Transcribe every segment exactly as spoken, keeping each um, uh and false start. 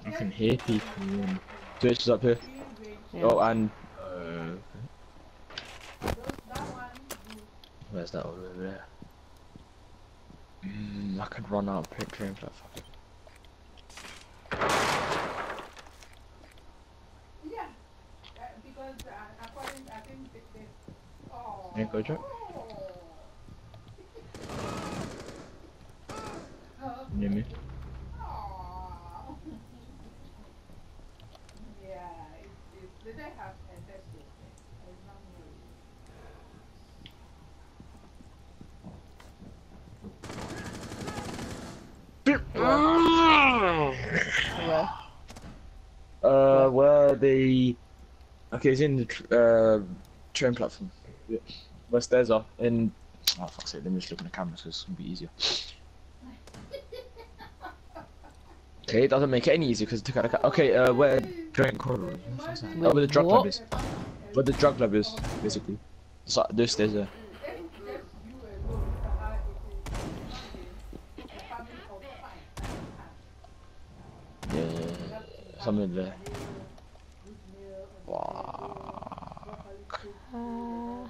I can hear people. And Twitch is up here. Yeah. Oh, and uh, where's that all over there? Mm, I could run out of train platform. Yeah, uh, because uh, according, I think they, they, oh. Yeah, go Jack. You hear me? Oh. Yeah, it's, it's, they don't have a test yet. It's not Where? Uh, where the okay, it's in the tr uh train platform. Yeah. Where stairs are in. Oh fuck's sake! Let me just look in the cameras because it's gonna be easier. Okay, it doesn't make it any easier because it took out the ca okay, uh, where train corridor? What's that? Oh, where the drug What? lab is. Where the drug lab is, basically. So those stairs there. Yeah, yeah, yeah. Something there. Fuck. Uh,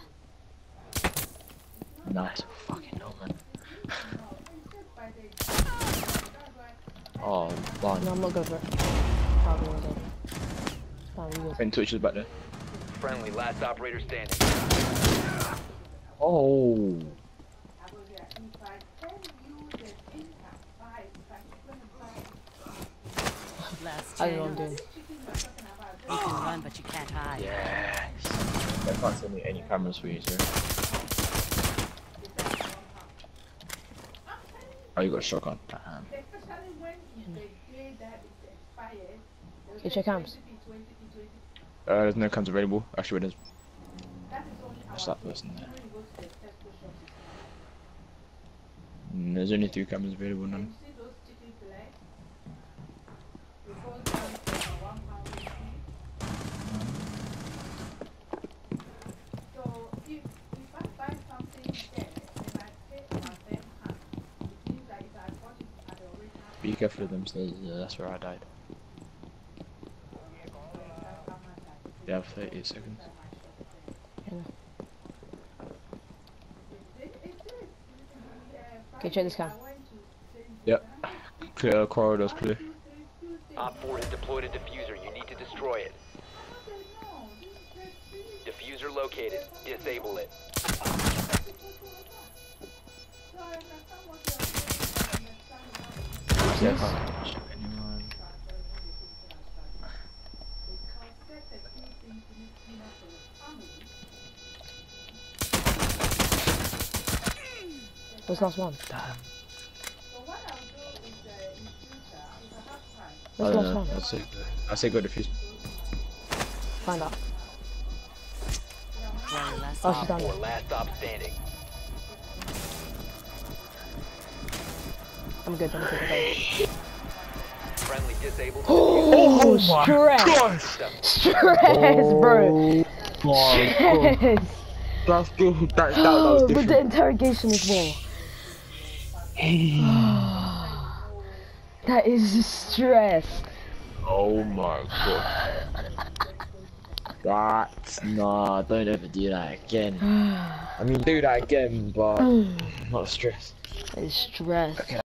Nice. Fucking no, man. Oh, fine. no, I'm not good for it. Can't be good. Can't be good. And Twitch is back there. Friendly, last operator standing. Oh. Last I don't know what I'm chance. doing. You can run, but you can't hide. Yes. I can't send me any cameras for you, sir. Oh, you got a shotgun. Damn. Okay, check cams. Uh, there's no cams available. Actually, there's. What's that person there? Mm, there's only two cameras available now. Be careful of them stairs, uh, that's where I died. They have thirty seconds. Yeah. Okay, check this cam. Yep. Clear, corridor's clear. Op four has deployed a diffuser. You need to destroy it. Diffuser located. Disable it. Yeah, I can't touch anyone. What's the last one? Damn. What's the I last don't know. one? I'll say, I'll say go defuse. Find out. Friendly, last Oh, she's op. down Four, there. last stop standing. I'm good, I'm good, okay. Friendly disabled. Oh, stress! God! Stress, bro! My Stress! That's good. That, that, that was But the different. interrogation as well. That is stress. Oh my god. That's nah, don't ever do that again. I mean, do that again, but not stress. That is stress. Okay.